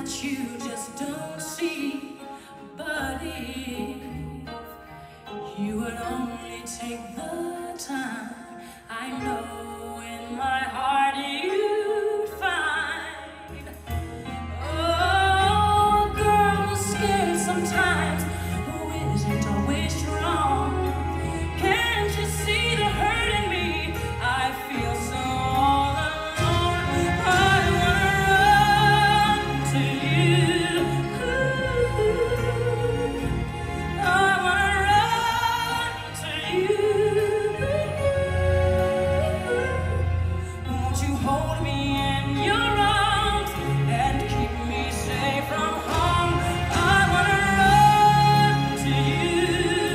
that you just don't see. But if you would only take the time, I know in my heart you'd find. Oh, a girl who's scared sometimes, who isn't always strong. Can't you see the hurt in me? I feel so all alone. I wanna run to you. I wanna run to you. Won't you hold me in your arms and keep me safe from harm? I wanna run to you.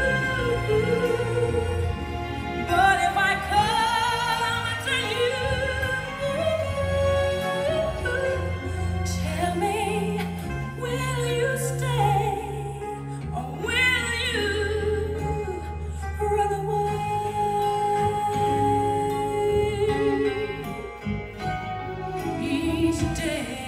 But if I come to you, tell me, will you stay or will you run away? Each day